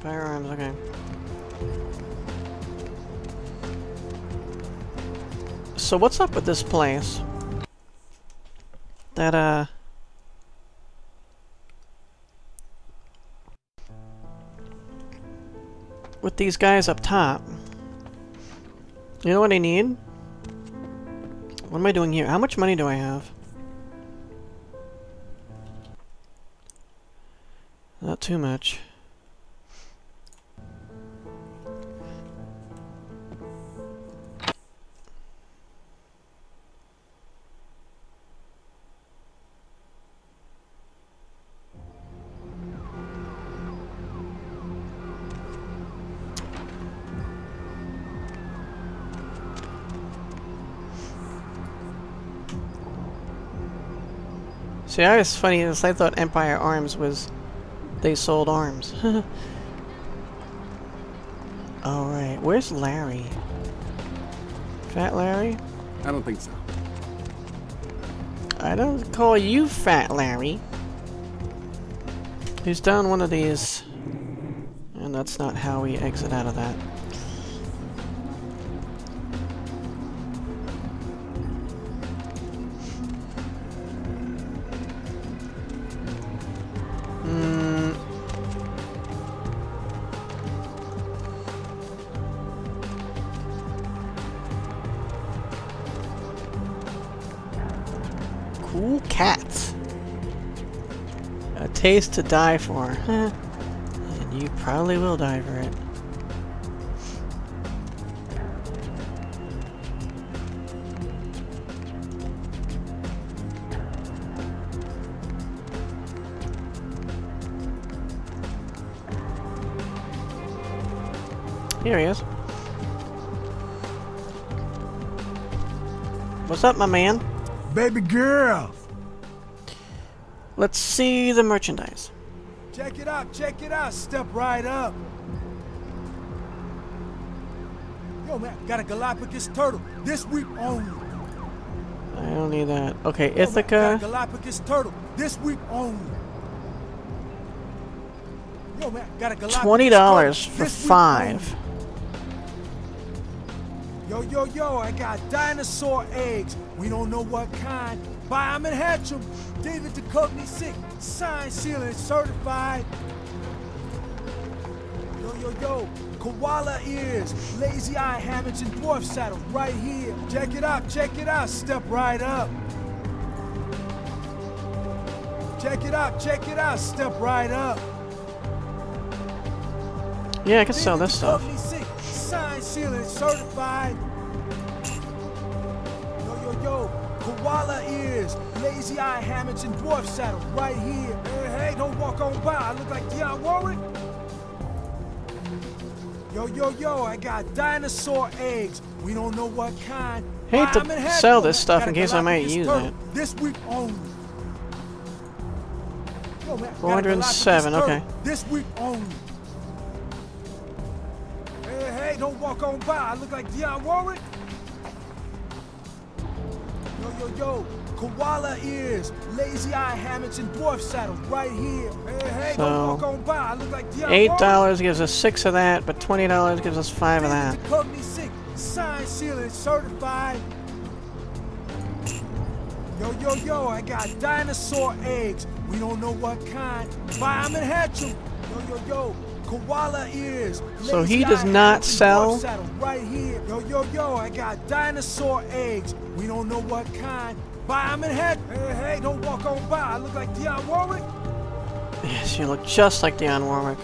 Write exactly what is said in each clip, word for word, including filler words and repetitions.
Empire arms, okay. So what's up with this place? That, uh... with these guys up top. You know what I need? What am I doing here? How much money do I have? Not too much. See, I was funny as I thought Empire Arms was they sold arms. Alright, where's Larry? Fat Larry? I don't think so. I don't call you Fat Larry. He's down one of these. And that's not how we exit out of that. Cool cat. A taste to die for. Huh. And you probably will die for it. Here he is. What's up, my man? Baby girl! Let's see the merchandise. Check it out, check it out, step right up. Yo man, got a Galapagos turtle, this week only. I don't need that. Okay, Yo, Ithaca. man, got a Galapagos turtle, this week only. Yo man, got a Galapagos Twenty dollars turtle, for this week five. only. Yo, yo, yo, I got dinosaur eggs. We don't know what kind. Buy 'em and hatch 'em. David Duchovny sick. Signed, sealed, and certified. Yo, yo, yo. Koala ears. Lazy eye hammocks and dwarf saddles right here. Check it out, check it out. Step right up. Check it out, check it out. Step right up. Yeah, I can sell this stuff. Signed, sealed, and certified. Yo, yo, yo. Koala ears, lazy eye hammocks, and dwarf saddles right here. Hey, hey, don't walk on by. I look like Dionne Warwick. Yo, yo, yo. I got dinosaur eggs. We don't know what kind. Hate to sell this stuff in case I might use it. This week only. Yo, man, four hundred seven, okay. This week only. Hey, hey, don't walk on by. I look like Dionne Warwick. Yo, yo, yo. Koala ears, lazy eye hammocks, and dwarf saddles right here. Hey, hey, So, don't walk on by. I look like Dionne Eight Warwick. dollars gives us six of that, but twenty dollars gives us five of that. Duchovny sick, signed, sealed, and certified. Yo, yo, yo, I got dinosaur eggs. We don't know what kind. Buy 'em and hatch 'em. Yo, yo, yo. Koala ears. So he lazy does eye not hammocks, and sell- dwarf saddles right here. Yo, yo, yo, I got dinosaur eggs. We don't know what kind. Buy 'em and hatch. Hey, hey, don't walk on by. I look like Dionne Warwick. Yes, you look just like Dionne Warwick.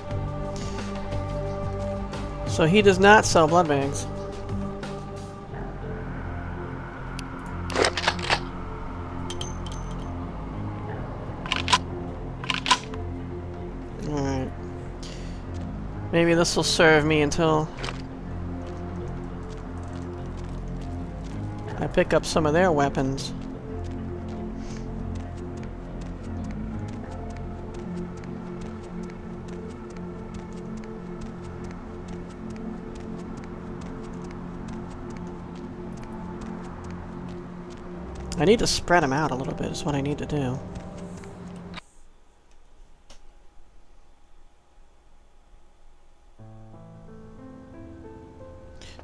So he does not sell blood bags. Alright. Maybe this will serve me until I pick up some of their weapons. I need to spread them out a little bit is what I need to do.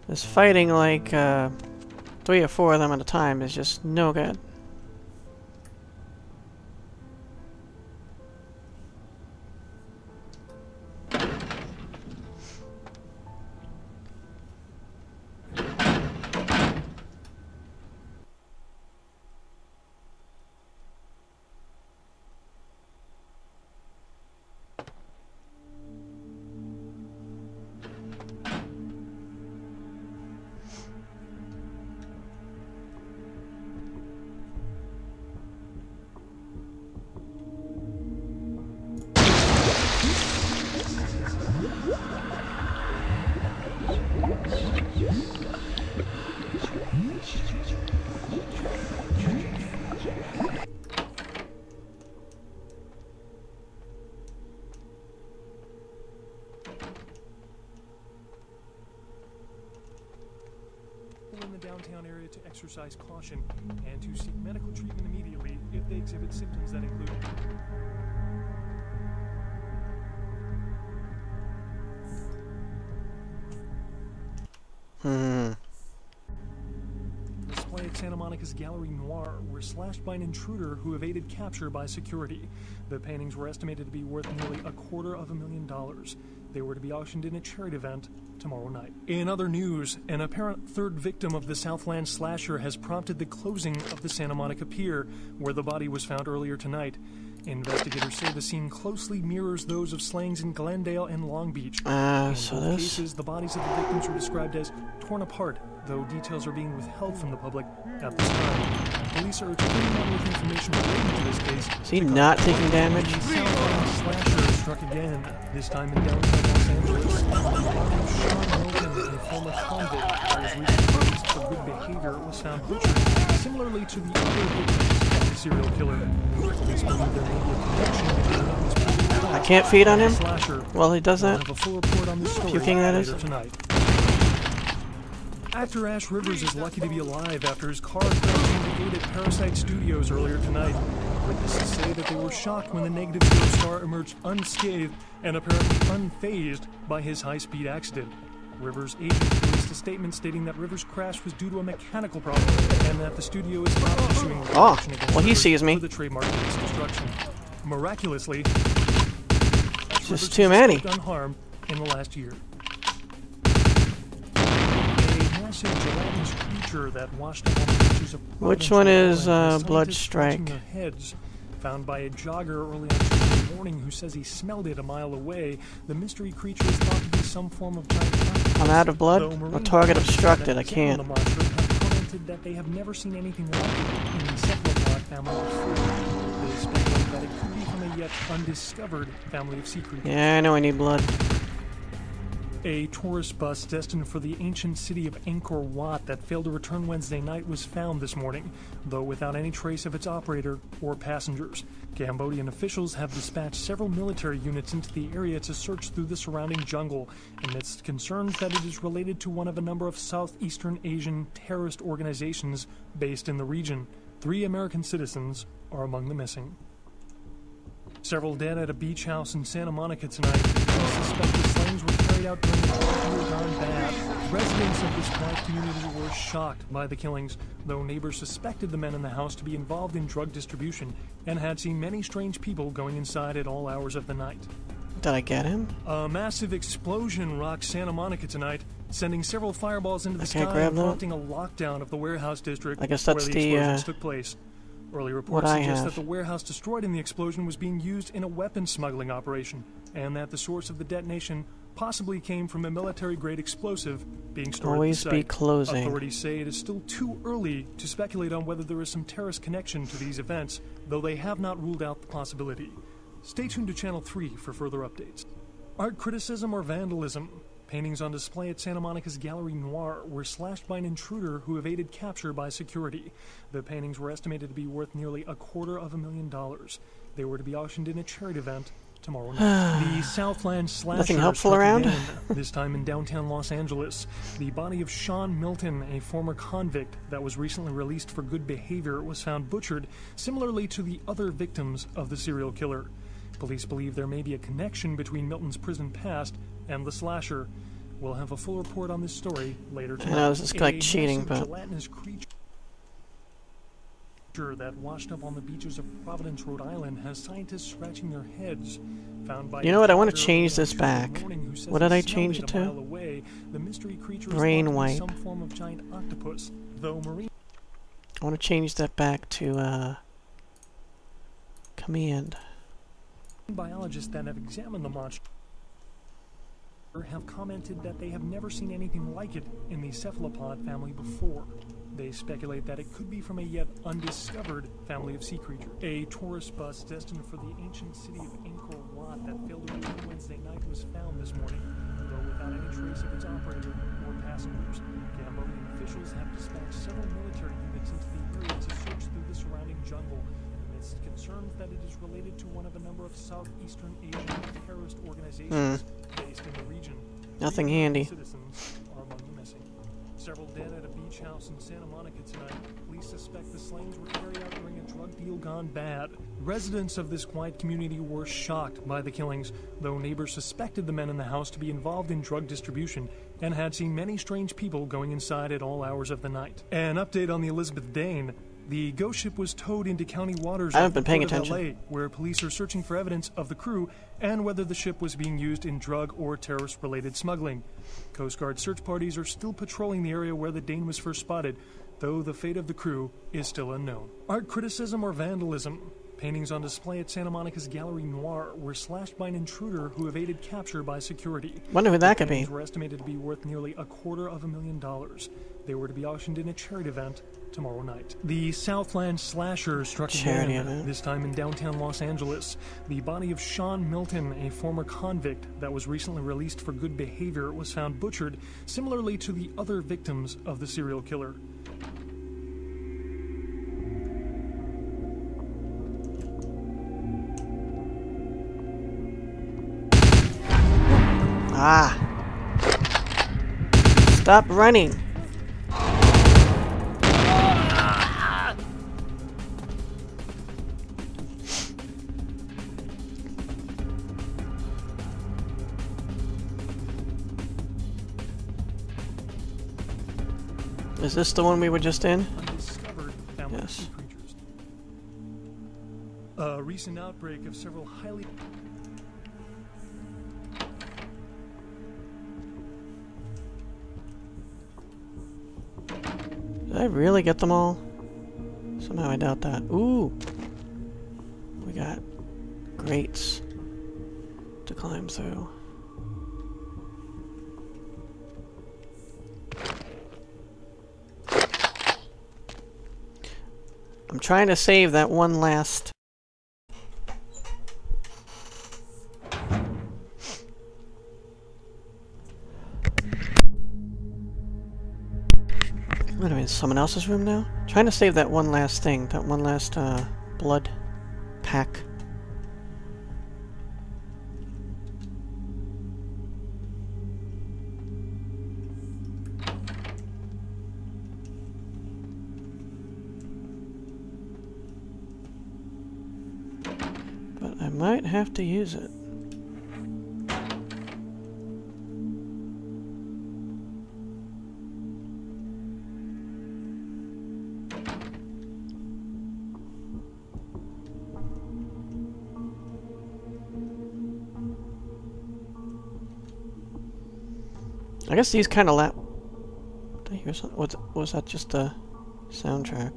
This fighting like uh, three or four of them at a time is just no good. In the downtown area to exercise caution and to seek medical treatment immediately if they exhibit symptoms that include Hmm. The display at Santa Monica's Gallery Noir were slashed by an intruder who evaded capture by security. The paintings were estimated to be worth nearly a quarter of a million dollars. They were to be auctioned in a charity event tomorrow night. In other news, an apparent third victim of the Southland slasher has prompted the closing of the Santa Monica Pier, where the body was found earlier tonight. Investigators say the scene closely mirrors those of slayings in Glendale and Long Beach. Uh, in so both this... cases, the bodies of the victims were described as torn apart, though details are being withheld from the public at this time. Police are anyone with information relating to this case. Is he not taking damage? The Southland slasher struck again, this time in downtown Los Angeles. Sean Milton, a former convict who was recently released for good behavior, was found butchered, similarly to the other victims of the serial killer. Police believe there may be a connection between Milton's previous I can't feed on him? slasher. Well, he does that? We'll have a full report on this story Puking, that is? later tonight. Actor Ash Rivers is lucky to be alive after his car crashed into the gate at Parasite Studios earlier tonight. Witnesses say that they were shocked when the negative zero star emerged unscathed and apparently unfazed by his high-speed accident. Rivers' agent released a statement stating that Rivers' crash was due to a mechanical problem and that the studio is not pursuing legal Oh, action against well, he Rivers sees me. for the trademark of his destruction. Miraculously, It's Rivers just too has many. escaped unharmed in the last year. Massive gelatinous creature that washed up on the beaches of Which Providence, one Rhode is, Island, uh, has Blood scientists Strike? scratching their heads. Found by a jogger early on Tuesday morning who says he smelled it a mile away. The mystery creature is thought to be some form of giant octopus. I'm out of blood. Though A marine target biologists obstructed. that I can't. examine the monster have commented that they have never seen anything like it in the cephalopod family of food. They speculate that it could be from a yet undiscovered family of sea creatures. Yeah, I know I need blood. A tourist bus destined for the ancient city of Angkor Wat that failed to return Wednesday night was found this morning, though without any trace of its operator or passengers. Cambodian officials have dispatched several military units into the area to search through the surrounding jungle, amidst concerns that it is related to one of a number of Southeastern Asian terrorist organizations based in the region. Three American citizens are among the missing. Several dead at a beach house in Santa Monica tonight. Police suspect the slayings were carried out during the twelve year gone bad. Residents of this quiet community were shocked by the killings, though neighbors suspected the men in the house to be involved in drug distribution and had seen many strange people going inside at all hours of the night. Did I get him? A massive explosion rocked Santa Monica tonight, sending several fireballs into the I can't sky grab and that? prompting a lockdown of the warehouse district I guess where that's the the, explosions uh, took place. Early what reports I suggest have. that the warehouse destroyed in the explosion was being used in a weapons smuggling operation, and that the source of the detonation possibly came from a military-grade explosive being stored Always at the be site. closing. Authorities say it is still too early to speculate on whether there is some terrorist connection to these events, though they have not ruled out the possibility. Stay tuned to Channel three for further updates. Art criticism or vandalism? Paintings on display at Santa Monica's Gallery Noir were slashed by an intruder who evaded capture by security. The paintings were estimated to be worth nearly a quarter of a million dollars. They were to be auctioned in a charity event tomorrow night. The Southland slasher Nothing helpful struck around? again, this time in downtown Los Angeles. The body of Sean Milton, a former convict that was recently released for good behavior, was found butchered, similarly to the other victims of the serial killer. Police believe there may be a connection between Milton's prison past and the slasher. We'll have a full report on this story later tonight. I know this is like A cheating, massive but gelatinous creature that washed up on the beaches of Providence, Rhode Island, has scientists scratching their heads. Found by you know what? I want to a change this Tuesday back. morning who says What did he I smelled change it it a to? mile away. The mystery creature is Brain thought to be wipe. some form of giant octopus, though marine. I want to change that back to uh, command. Biologists that have examined the monster have commented that they have never seen anything like it in the cephalopod family before. They speculate that it could be from a yet undiscovered family of sea creatures. A tourist bus destined for the ancient city of Angkor Wat that failed to return Wednesday night was found this morning, though without any trace of its operator or passengers. Cambodian officials have dispatched several military units into the area to search through the surrounding jungle, amidst concerns that it is related to one of a number of Southeastern Asian terrorist organizations mm. based in the region. Nothing Three handy. Citizens are among the missing. Several dead at a beach house in Santa Monica tonight. Police suspect the slayings were carried out during a drug deal gone bad. Residents of this quiet community were shocked by the killings, though neighbors suspected the men in the house to be involved in drug distribution and had seen many strange people going inside at all hours of the night. An update on the Elizabeth Dane. The ghost ship was towed into county waters I haven't been paying of attention. L A, where police are searching for evidence of the crew and whether the ship was being used in drug or terrorist-related smuggling. Coast Guard search parties are still patrolling the area where the Dane was first spotted, though the fate of the crew is still unknown. Art criticism or vandalism? Paintings on display at Santa Monica's Gallery Noir were slashed by an intruder who evaded capture by security. Wonder who that the could be. paintings were estimated to be worth nearly a quarter of a million dollars. They were to be auctioned in a charity event tomorrow night. The Southland slasher struck Charity again, event. this time in downtown Los Angeles. The body of Sean Milton, a former convict that was recently released for good behavior, was found butchered, similarly to the other victims of the serial killer. Ah! Stop running! Is this the one we were just in? Undiscovered family of sea Yes. creatures. A recent outbreak of several highly Did I really get them all? Somehow I doubt that. Ooh! We got grates to climb through. I'm trying to save that one last... What, am I in someone else's room now? Trying to save that one last thing, that one last uh, blood pack. But I might have to use it. I guess these kind of lap. Did I hear something? Was, was that just a soundtrack?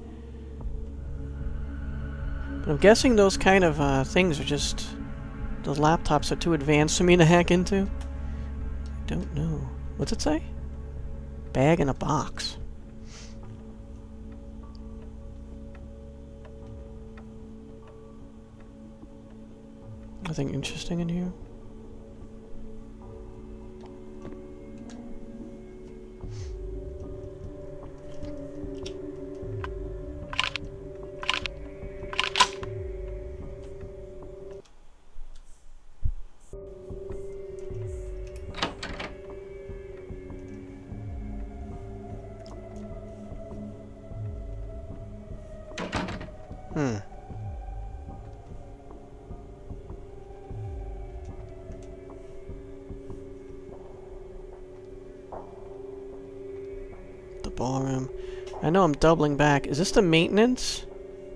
But I'm guessing those kind of uh, things are just... Those laptops are too advanced for me to hack into? I don't know. What's it say? Bag in a box. Nothing interesting in here? Hmm. ballroom. I know I'm doubling back. Is this the maintenance?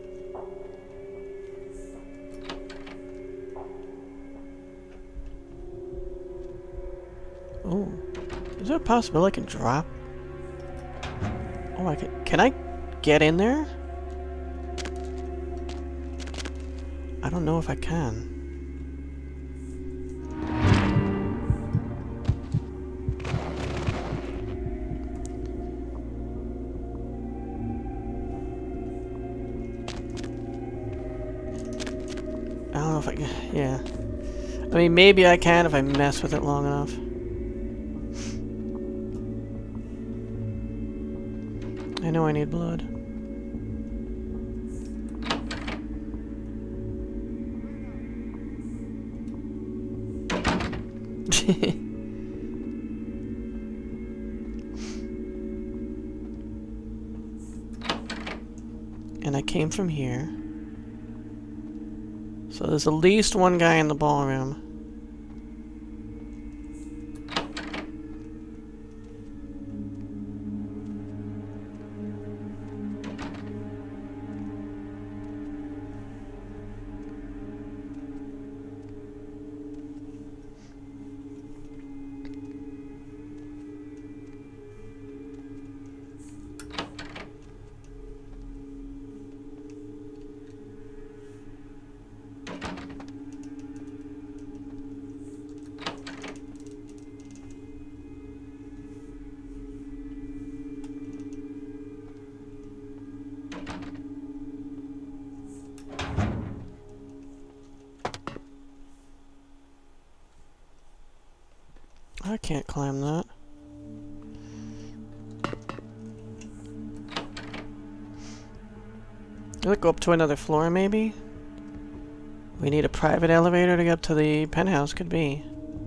Oh. Is there a possibility I can drop? Oh, I can. Can I get in there? I don't know if I can. I don't know if I can. Yeah. I mean, maybe I can if I mess with it long enough. I know I need blood. And I came from here. So there's at least one guy in the ballroom. I can't climb that. Let's go up to another floor, maybe? We need a private elevator to get up to the penthouse, could be.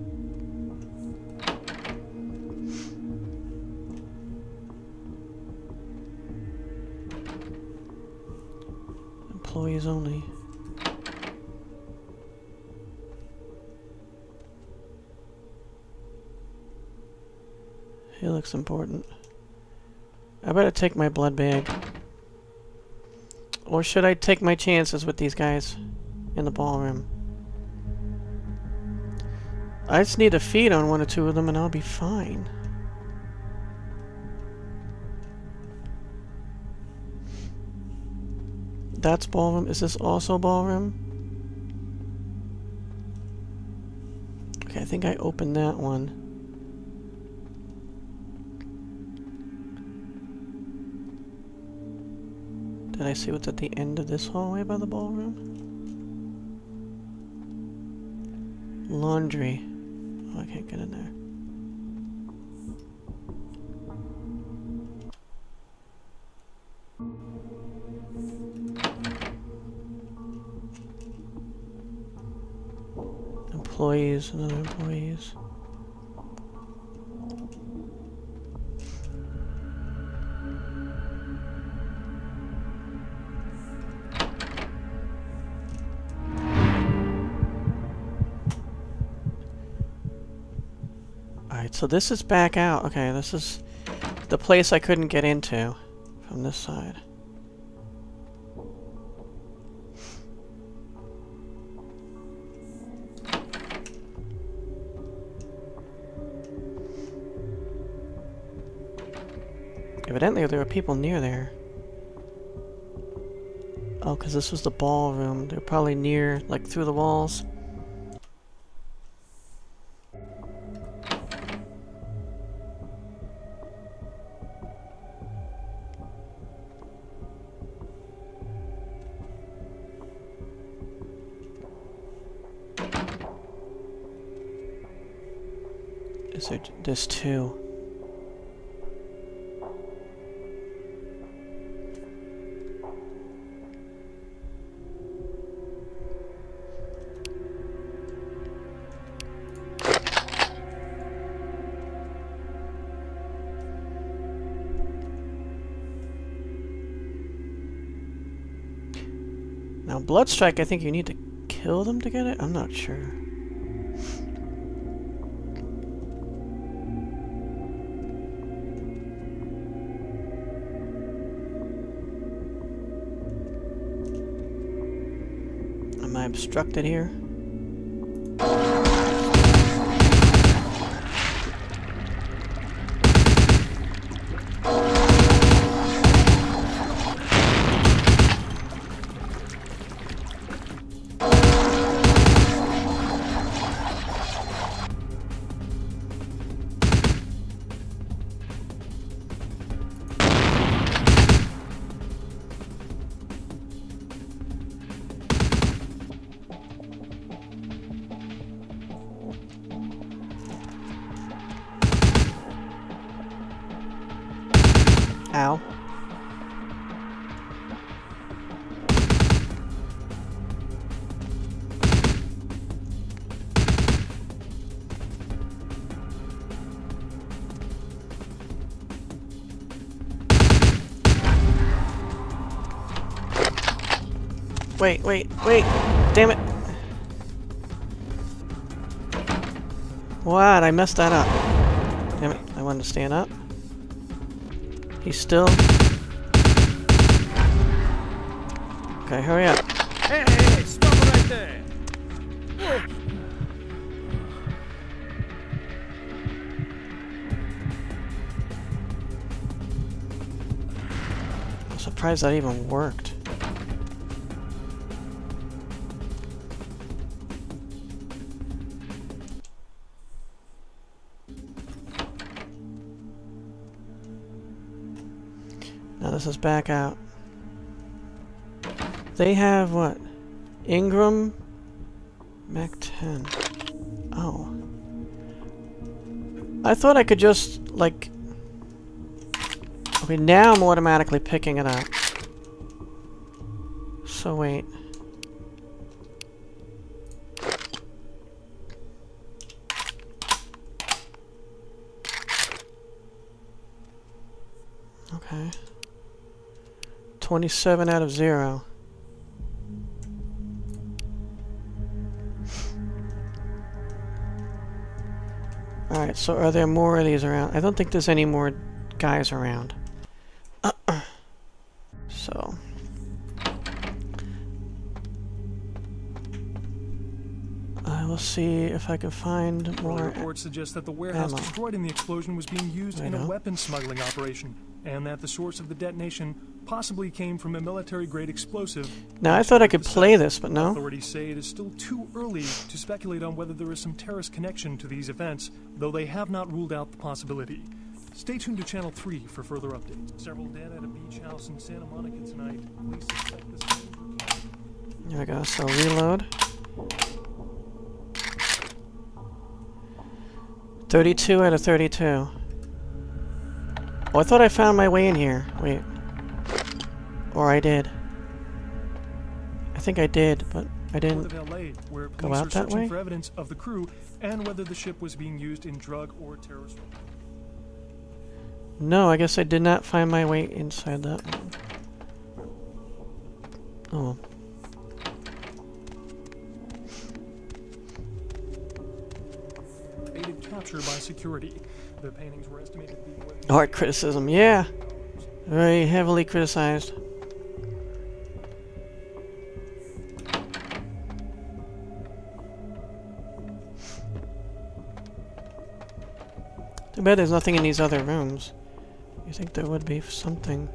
Employees only. He looks important. I better take my blood bag. Or should I take my chances with these guys in the ballroom? I just need to feed on one or two of them and I'll be fine. That's ballroom. Is this also ballroom? Okay, I think I opened that one. Did I see what's at the end of this hallway by the ballroom? Laundry. Oh, I can't get in there. Employees, another employees. Alright, so this is back out. Okay, this is the place I couldn't get into from this side. Evidently there were people near there. Oh, because this was the ballroom. They're probably near, like, through the walls. Is there, there's two. Now, Bloodstrike, I think you need to kill them to get it? I'm not sure. Am I obstructed here? Ow. Wait, wait, wait! Damn it! What? I messed that up. Damn it, I wanted to stand up. He's still... Okay, hurry up. Hey, hey, hey, stop right there! I'm surprised that even worked. Now this is back out. They have what? Ingram? Mac ten. Oh. I thought I could just, like... Okay, now I'm automatically picking it up. So wait. Okay. twenty-seven out of zero. Alright, so are there more of these around? I don't think there's any more guys around. So. I will see if I can find more. Early reports suggest that the warehouse ammo. destroyed in the explosion was being used I in know. a weapons smuggling operation, and that the source of the detonation possibly came from a military-grade explosive. Now I thought I could play this, but no. Authorities say it is still too early to speculate on whether there is some terrorist connection to these events, though they have not ruled out the possibility. Stay tuned to Channel three for further updates. Several dead at a beach house in Santa Monica tonight. Police suspect the same. There we go, so reload. thirty-two out of thirty-two. Oh, I thought I found my way in here. Wait. Or I did. I think I did, but I didn't Port of L A, where go police out are that searching way. for evidence of the crew and whether the ship was being used in drug or terrorist. No, I guess I did not find my way inside that one. Oh well. Aided capture by security. The paintings were estimated to be more than Art criticism, yeah. Very heavily criticized. Too bad there's nothing in these other rooms. You think there would be something.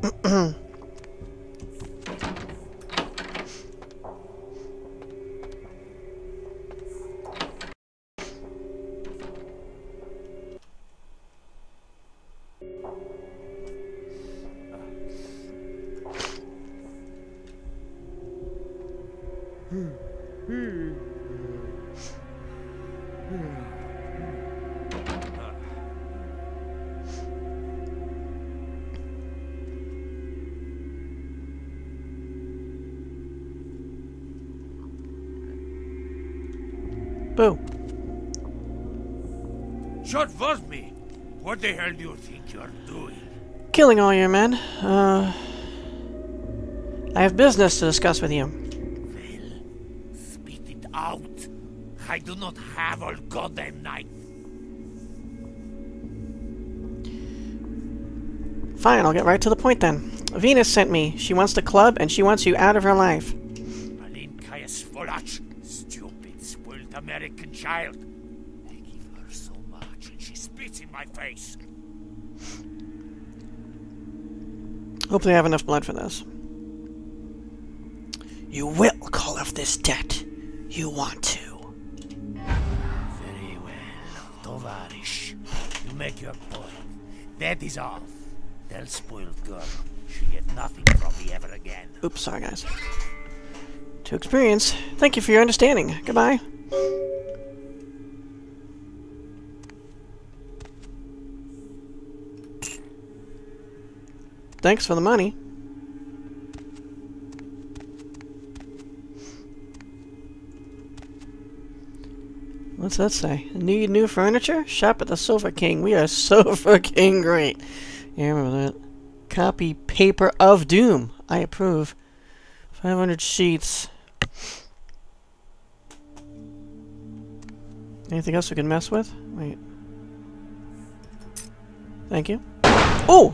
Boo. Shot was me. What the hell do you think you're doing? Killing all your men. Uh, I have business to discuss with you. Well, spit it out. I do not have all goddamn night. Fine, I'll get right to the point then. Venus sent me. She wants the club, and she wants you out of her life. Malinka is American child. I give her so much and she spits in my face. Hopefully I have enough blood for this. You will call off this debt. You want to. Very well, Tovarish. You make your point. That is off. Tell spoiled girl she get nothing from me ever again. Oops, sorry guys. To experience. Thank you for your understanding. Goodbye. Thanks for the money. What's that say? Need new furniture? Shop at the Sofa King. We are Sofa King great. Yeah, remember that. Copy Paper of Doom. I approve. five hundred sheets. Anything else we can mess with? Wait. Thank you. Oh!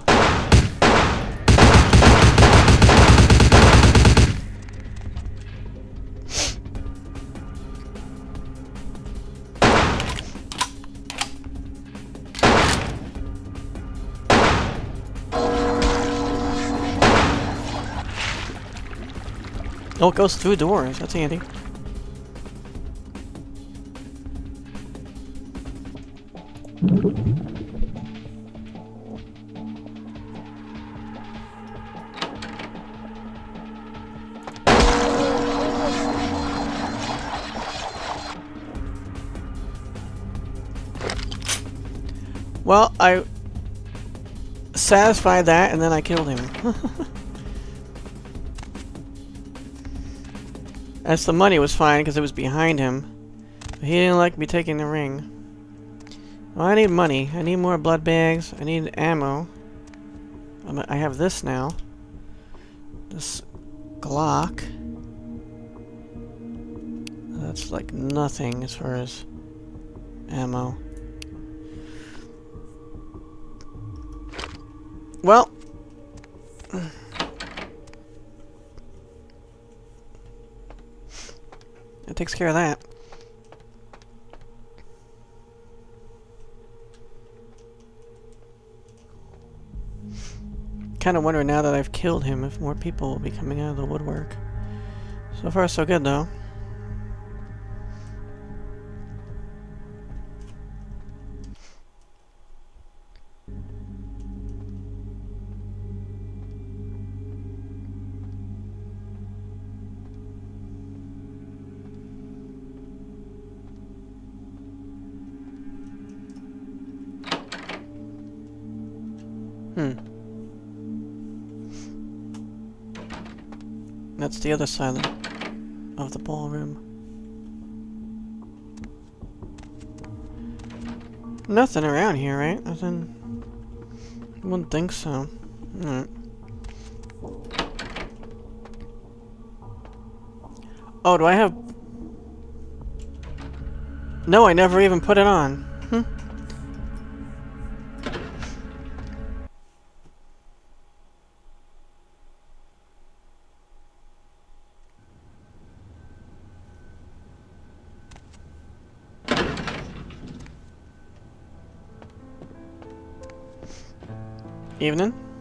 Oh, it goes through doors. That's handy. Well, I satisfied that and then I killed him. As the money was fine because it was behind him. But he didn't like me taking the ring. Well, I need money. I need more blood bags. I need ammo. I'm, I have this now. This Glock. That's like nothing as far as ammo. Well. That takes care of that. Kind of wonder now that I've killed him if more people will be coming out of the woodwork. So far so good though. Hmm. That's the other side of the ballroom. Nothing around here, right? Nothing. I wouldn't think so. Alright. Oh, do I have... No, I never even put it on. Hmm. Evening.